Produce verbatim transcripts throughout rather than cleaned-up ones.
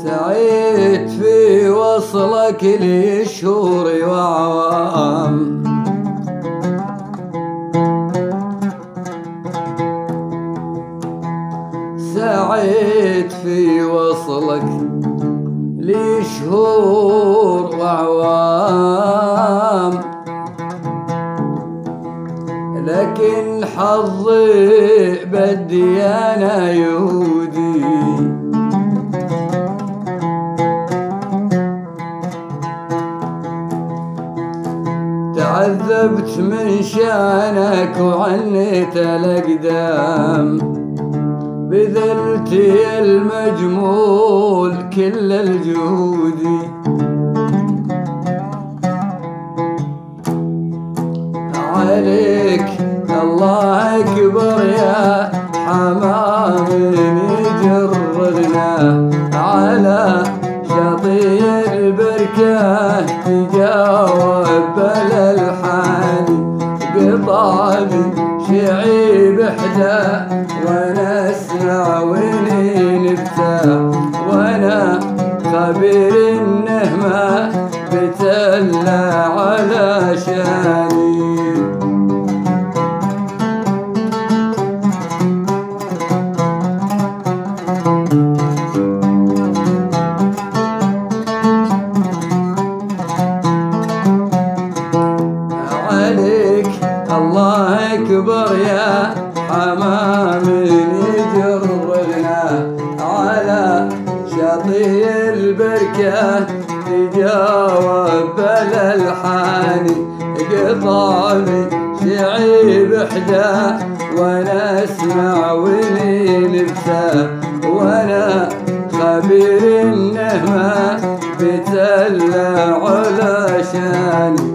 سعيت في وصلك لشهور وعوام، سعيت في وصلك لشهور وعوام، لكن حظي بالديانة يهودي، تعذبت من شانك وعنيت الأقدام، بذلتي المجمول كل الجهودي، عليك الله أكبر يا حمام يجرنا على شاطئ البركة، تجاوب بالألحان قطابي شعيب إحدى وانا اسمع واني نبتاع، وانا خبير انه ما بتلى على شاني. عليك الله أكبر يا حمام يجرنا على شاطئ البركة، تجاوب بالألحان قطامي شعيب إحدى وانا اسمع واني نبتة، وانا خبير انه ما بتلى على شاني.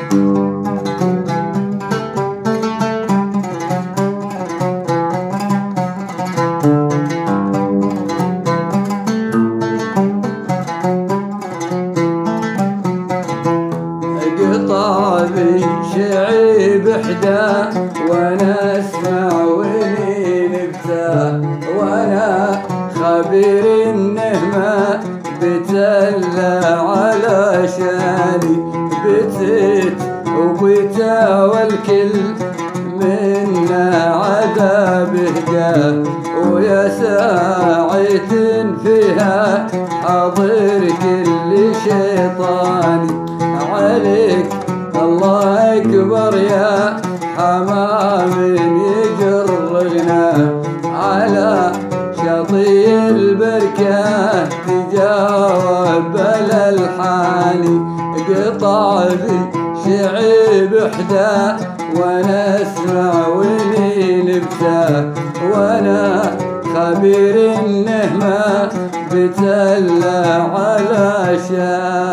قطابي شعيب إحدى وانا اسمع واني نبتة، وانا خبير انه ما بتلى على شاني، بتيت وبتا والكل منا عذابه جاه، ويا ساعة فيها حاضر كل شيطاني. عليك الله أكبر يا حمام يجرنا على شاطئ البركة، تجاوب بالألحان قطابي شعيب إحدى وانا اسمع واني نبتة، وانا خبير انه ما بتلى على شان.